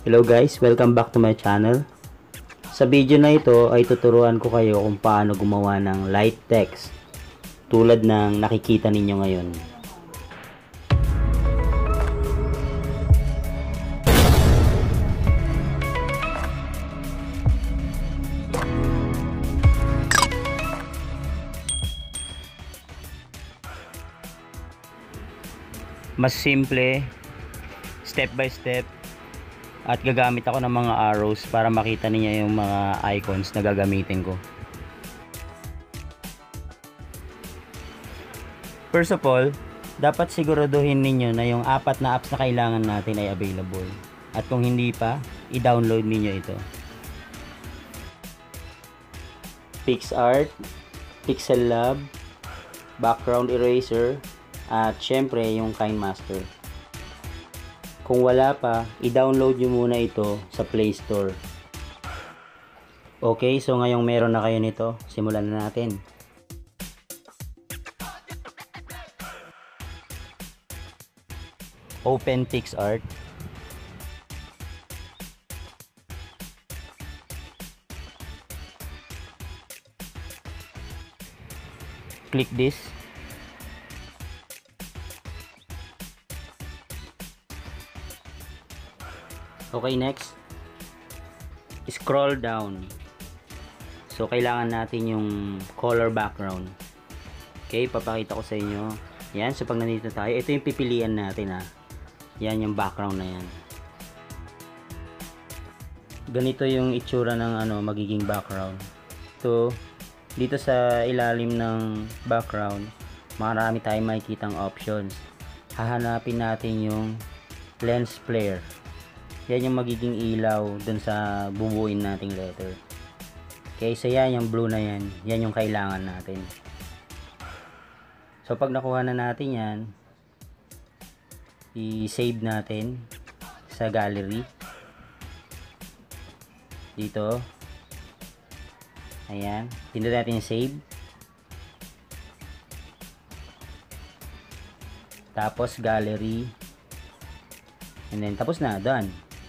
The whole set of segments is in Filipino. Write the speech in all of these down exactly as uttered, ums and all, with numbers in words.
Hello guys, welcome back to my channel. Sa video na ito ay tuturuan ko kayo kung paano gumawa ng light text tulad ng nakikita ninyo ngayon. Mas simple, step by step, at gagamit ako ng mga arrows para makita niyo yung mga icons na gagamitin ko. First of all, dapat siguraduhin ninyo na yung apat na apps na kailangan natin ay available. At kung hindi pa, i-download ninyo ito. PixArt, Pixellab, Background Eraser, at syempre yung KineMaster. Kung wala pa, i-download nyo muna ito sa Play Store. Okay, so ngayong meron na kayo nito, simulan na natin. Open PixArt. Click this. Okay, next. Scroll down. So, kailangan natin yung color background. Okay, papakita ko sa inyo. Yan, so pag nandito tayo, ito yung pipilian natin ha. Yan yung background na yan. Ganito yung itsura ng ano, magiging background. So, dito sa ilalim ng background, marami tayong makikitang options. Hahanapin natin yung lens flare. Yan yung magiging ilaw dun sa bubuin nating letter. Okay, so yan yung blue na yan. Yan yung kailangan natin. So pag nakuha na natin yan, i-save natin sa gallery. Dito. Ayan. Pindot natin yung save. Tapos gallery. And then tapos na. Done.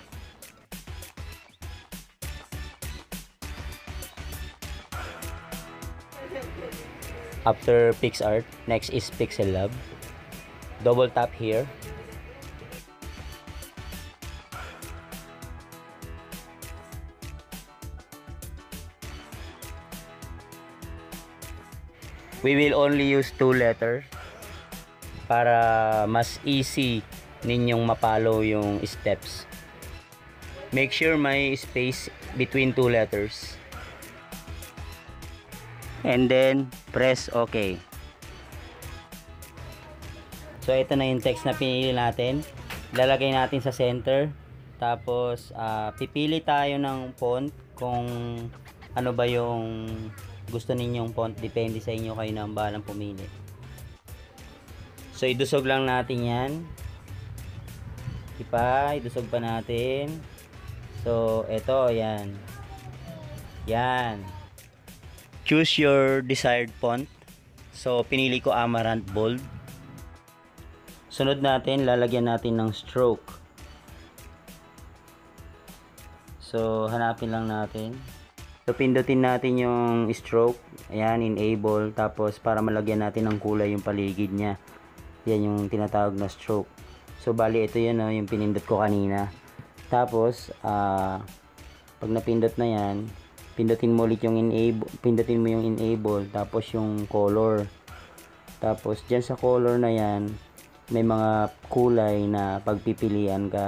After PixArt, next is Pixellab. Double tap here. We will only use two letters para mas easy ninyong mapollow yung steps. Make sure may space between two letters. And then press OK. So ito na yung text na pinili natin. Lalagay natin sa center. Tapos uh, pipili tayo ng font kung ano ba yung gusto ninyong font. Depende sa inyo, kayo na ang bahalang pumili. So idusog lang natin yan. Ipa, idusog pa natin. So ito, yan. Yan. Choose your desired font. So, pinili ko Amaranth Bold. Sunod natin, lalagyan natin ng stroke. So, hanapin lang natin. So, pindutin natin yung stroke. Ayan, enable. Tapos, para malagyan natin ng kulay yung paligid niya. Yan yung tinatawag na stroke. So, bali, ito yun, no, yung pinindot ko kanina. Tapos, uh, pag napindot na yan, pindutin mo ulit yung enable, pindutin mo yung enable, tapos yung color. Tapos diyan sa color na yan, may mga kulay na pagpipilian ka.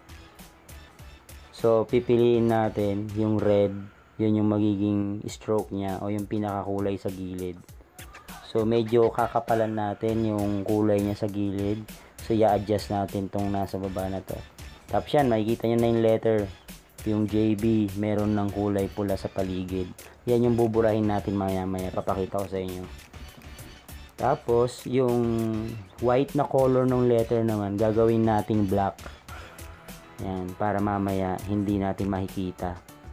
So pipiliin natin yung red, yun yung magiging stroke niya o yung pinakakulay sa gilid. So medyo kakapalan natin yung kulay niya sa gilid. So i-adjust natin tong nasa baba na to. Tapos yan, makikita nyo na yung letter. Yung J B, meron ng kulay pula sa paligid. Yan yung buburahin natin maya maya. Papakita ko sa inyo. Tapos, yung white na color ng letter naman, gagawin nating black. Yan, para mamaya hindi natin makikita.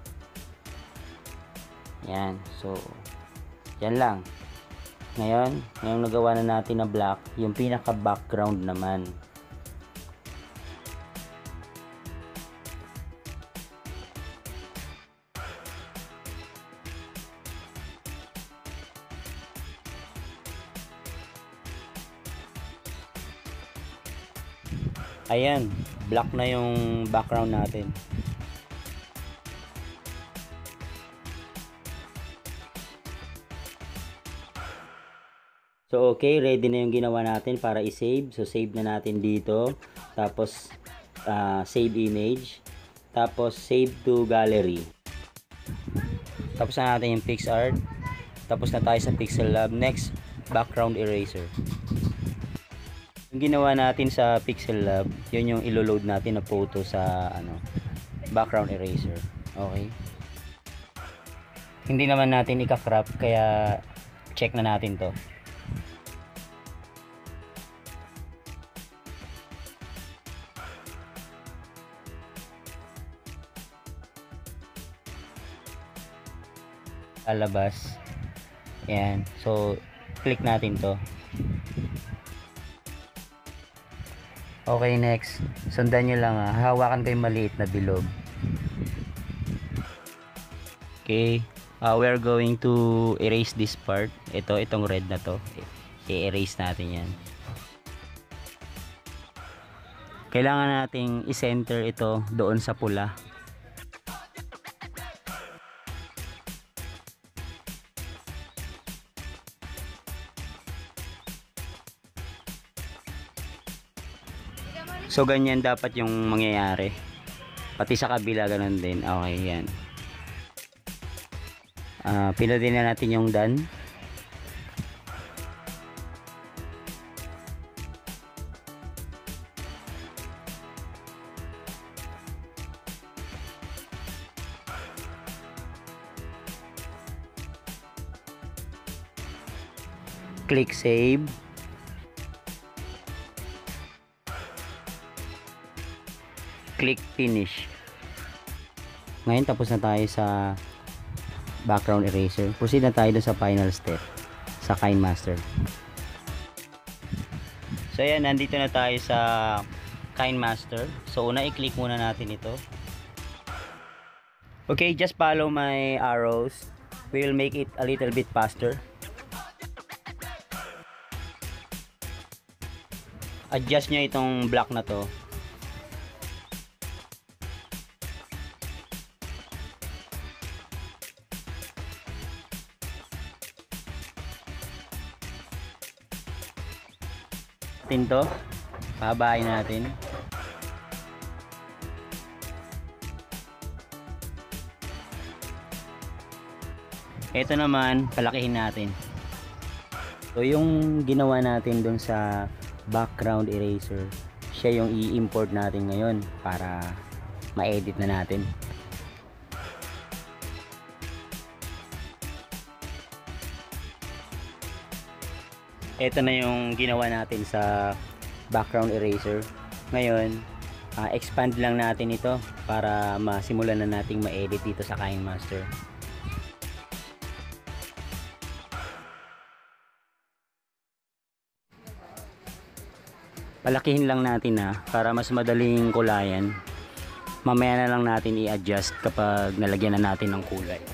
Yan, so, yan lang. Ngayon, ngayong nagawa na natin na black, yung pinaka-background naman. Ayan, black na yung background natin. So okay, ready na yung ginawa natin para i-save. So save na natin dito. Tapos uh, save image. Tapos save to gallery. Tapos na natin yung PixArt. Tapos na tayo sa Pixel Lab. Next, background eraser. Yung ginawa natin sa Pixel Lab, yun yung ilo-load natin na photo sa ano, background eraser. Okay. Hindi naman natin ika-crop kaya check na natin to. Lalabas. Ayan. So, click natin to. Okay, next. Sundan nyo lang ha. Hawakan ko yung maliit na bilog. Okay. Uh, we're going to erase this part. Ito, itong red na to. I-erase natin yan. Kailangan nating i-center ito doon sa pula. So ganyan dapat yung mangyayari. Pati sa kabila ganun din. Okay, yan. Uh, pindutin na natin yung done. Click save. Click finish. Ngayon tapos na tayo sa background eraser. Proceed na tayo sa final step sa KineMaster. So ayan, nandito na tayo sa KineMaster. So una i-click muna natin ito. Okay, just follow my arrows. We will make it a little bit faster. Adjust nyo itong block na to. To pabayin natin. Ito naman palakihin natin. So yung ginawa natin dun sa background eraser, siya yung i-import natin ngayon para ma-edit na natin. Ito na yung ginawa natin sa background eraser. Ngayon, uh, expand lang natin ito para masimulan na nating ma-edit dito sa KineMaster. Palakihin lang natin na para mas madaling kulayan. Mamaya na lang natin i-adjust kapag nalagyan na natin ng kulay.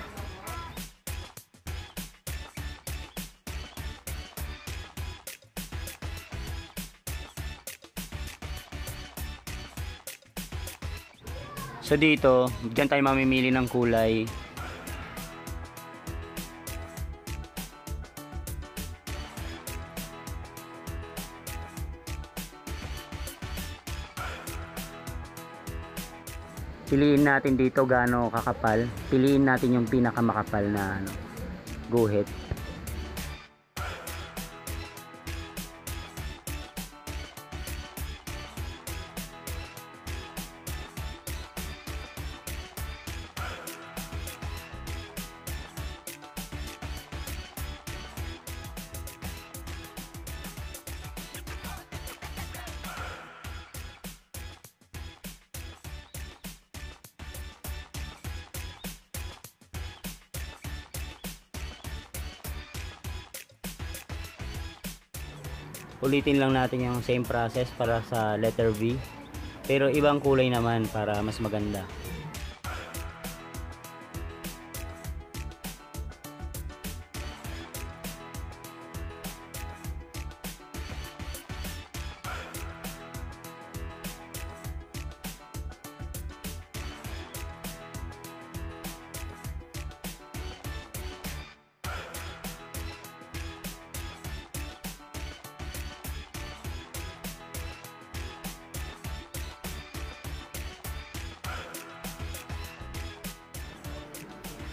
So dito, dyan tayo mamimili ng kulay. Piliin natin dito gaano kakapal. Piliin natin yung pinakamakapal na ano, guhit. Ulitin lang natin yung same process para sa letter V, pero ibang kulay naman para mas maganda.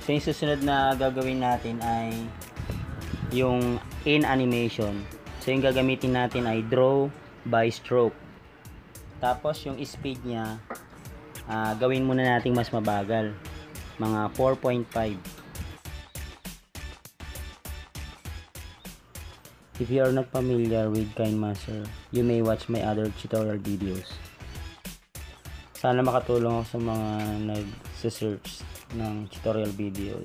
So yung susunod na gagawin natin ay yung in animation. So yung gagamitin natin ay draw by stroke. Tapos yung speed niya, uh, gawin muna nating mas mabagal, mga four point five. If you are not familiar with KineMaster, you may watch my other tutorial videos. Sana makatulong ako sa mga nag-search ng tutorial videos.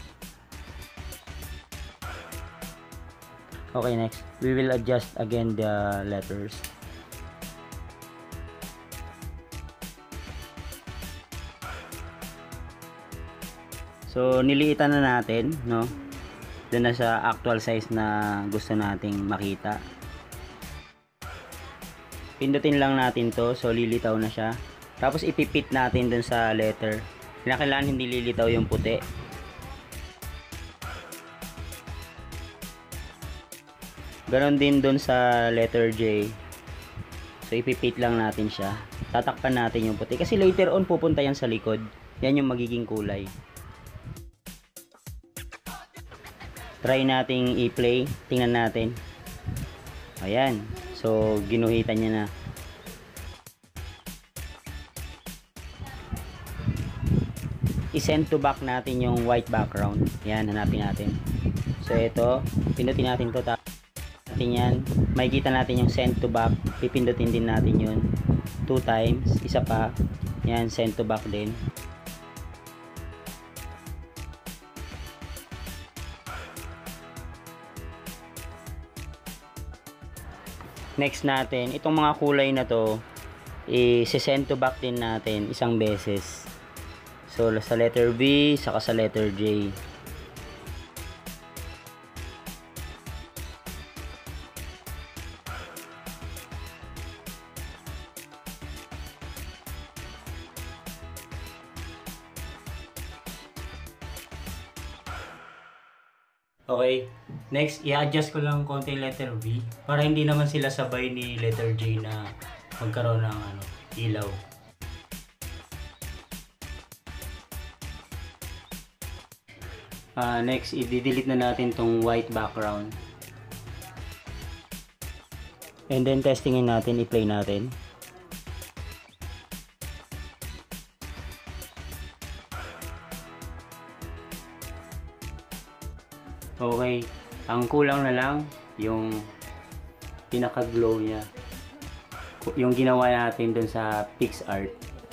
Okay, next, we will adjust again the letters. So niliitan na natin, no? Doon na sa actual size na gusto nating makita. Pindutin lang natin to, so lilitaw na siya. Tapos ipipit natin doon sa letter. Kailangan hindi lilitaw yung puti. Ganon din doon sa letter J. So ipipit lang natin siya. Tatakpan natin yung puti kasi later on pupunta yan sa likod. Yan yung magiging kulay. Try nating i-play, tingnan natin. Ayan, so ginuhitan niya na. I-send to back natin yung white background. Ayan, hanapin natin. So ito, pindutin natin to, natin yan. Makikita natin yung send to back. Pipindutin din natin yun two times, isa pa. Ayan, send to back din. Next natin, itong mga kulay na to, i-send to back din natin isang beses. So, sa letter B, saka sa letter J. Okay, next, i-adjust ko lang konti letter V para hindi naman sila sabay ni letter J na magkaroon ng ano, ilaw. Uh, next, i-delete na natin tong white background. And then testingin natin, i-play natin. Okay, ang kulang na lang yung pinaka-glow niya. Yung ginawa natin dun sa PixArt.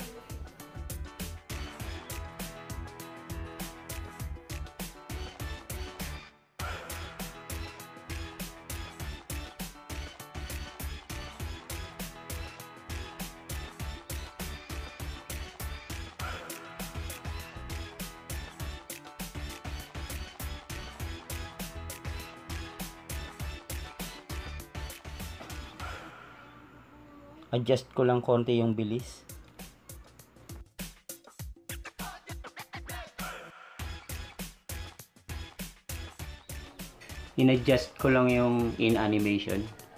Adjust ko lang konti yung bilis. In-adjust ko lang yung in animation.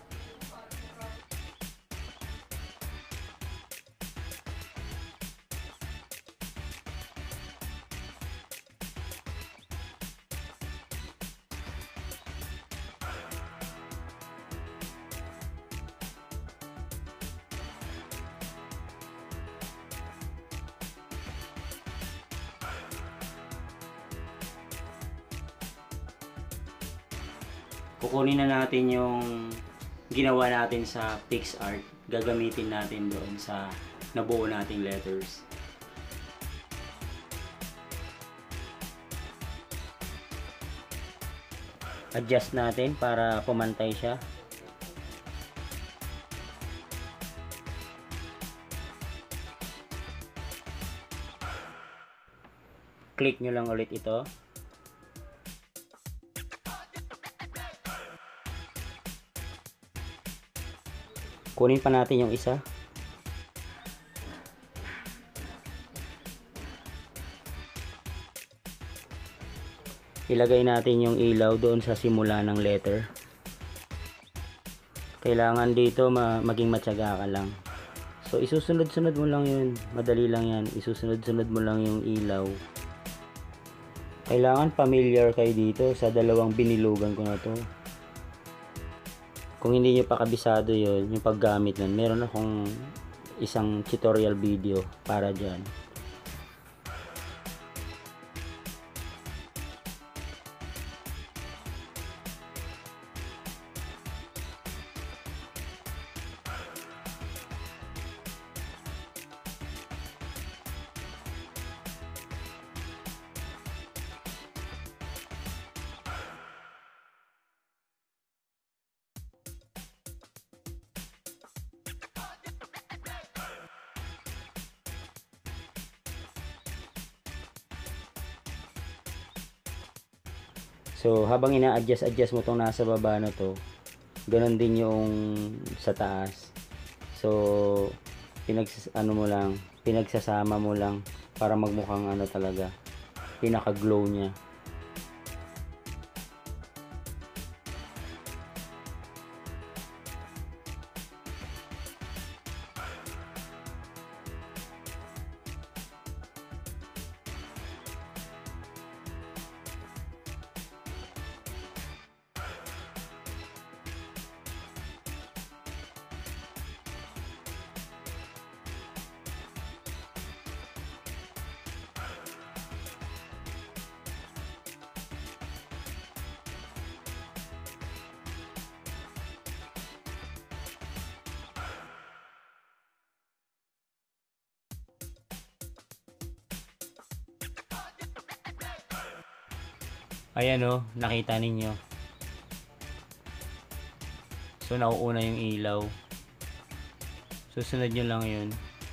Kukunin na natin yung ginawa natin sa PixArt. Gagamitin natin doon sa nabuo nating letters. Adjust natin para pumantay siya. Click nyo lang ulit ito. Kunin pa natin yung isa. Ilagay natin yung ilaw doon sa simula ng letter. Kailangan dito ma maging matyaga ka lang. So isusunod-sunod mo lang yun. Madali lang yan. Isusunod-sunod mo lang yung ilaw. Kailangan familiar kayo dito sa dalawang binilugan ko na to. Kung hindi nyo pa kabisado yon yung paggamit nun, meron akong isang tutorial video para dyan. So, habang ina-adjust adjust mo tong nasa baba na to, ganun din yung sa taas. So, pinags ano mo lang, pinagsasama mo lang para magmukhang ano talaga, pinaka-glow niya. Ayan o, nakita ninyo. So, nauuna yung ilaw. Susunod nyo lang yun.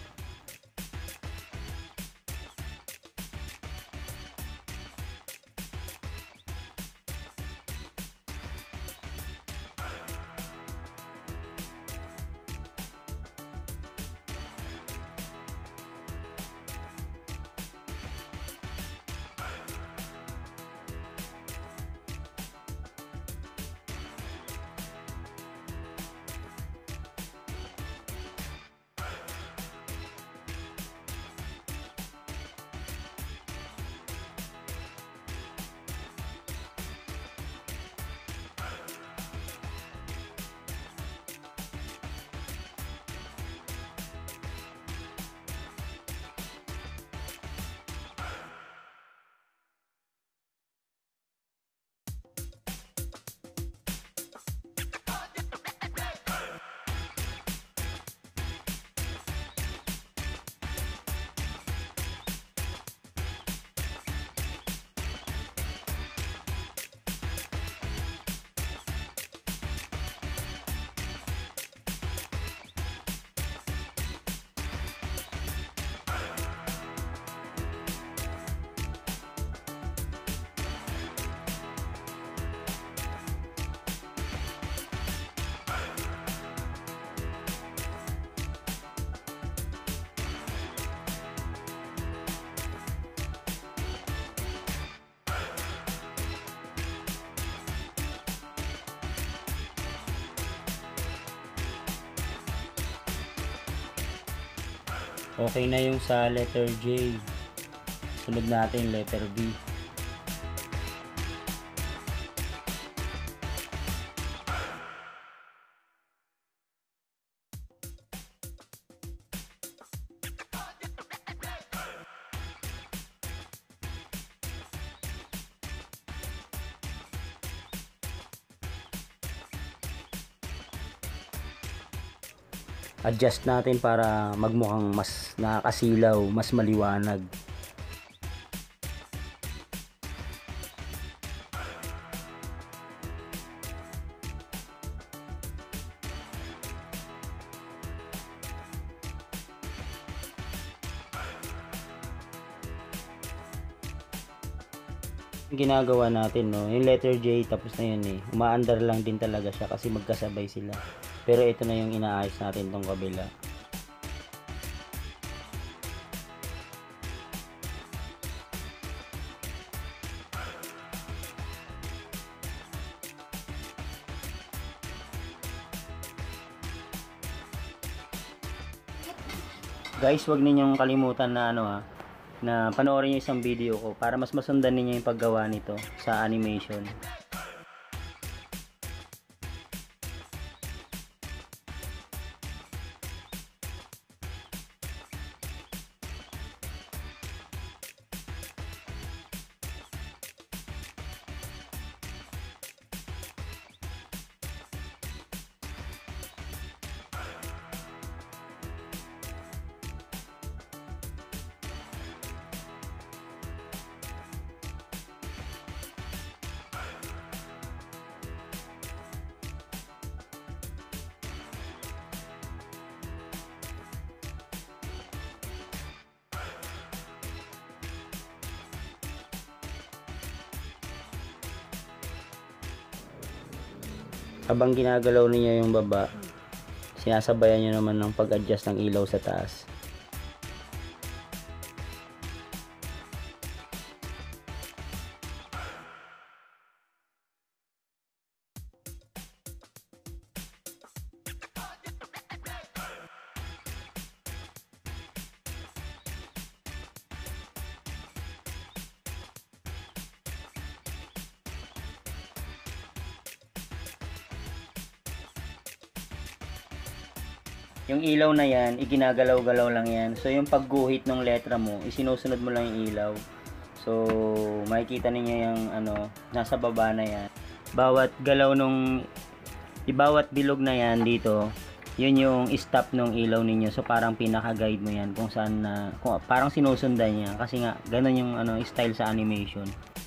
Okay na yung sa letter J. Sunod natin letter B. Adjust natin para magmukhang mas nakakasilaw, mas maliwanag. Ginagawa natin, no, yung letter J tapos na yun eh, umaandar lang din talaga siya kasi magkasabay sila, pero ito na yung inaayos natin tong kabila. Guys, wag ninyong kalimutan na ano ha, na panoorin yung isang video ko para mas masundan ninyo yung paggawa nito sa animation. Habang ginagalaw niyo yung baba, sinasabayan nyo naman ng pag-adjust ng ilaw sa taas. Yung ilaw na yan, iginagalaw-galaw lang yan. So, yung pagguhit ng letra mo, isinusunod mo lang yung ilaw. So, makikita ninyo yung ano, nasa baba na yan. Bawat galaw nung, ibawat bilog na yan dito, yun yung stop ng ilaw ninyo. So, parang pinaka-guide mo yan kung saan na, kung, parang sinusundan niya. Kasi nga, ganun yung ano, style sa animation.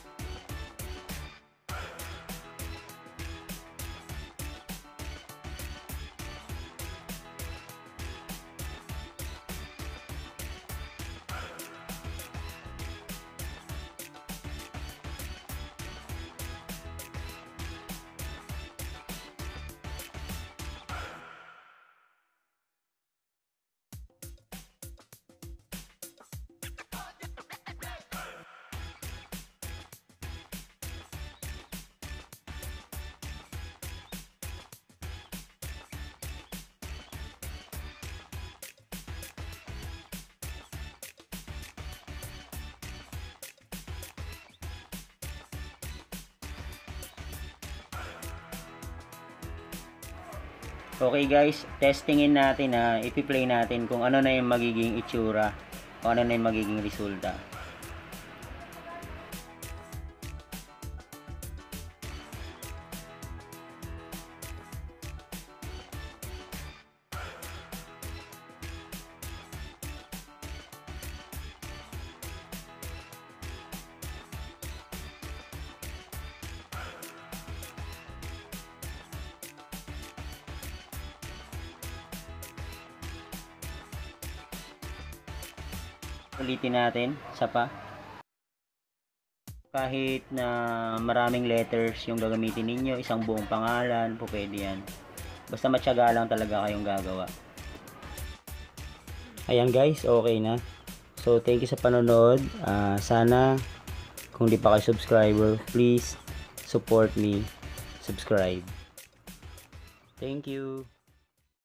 Okay guys, testingin natin na ipi-play natin kung ano na yung magiging itsura o ano na yung magiging resulta. Ulitin natin, isa pa. Kahit na maraming letters yung gagamitin ninyo, isang buong pangalan, po pwede yan. Basta matyaga lang talaga kayong gagawa. Ayan guys, okay na. So, thank you sa panonood. Uh, sana, kung di pa kayo subscriber, please support me. Subscribe. Thank you.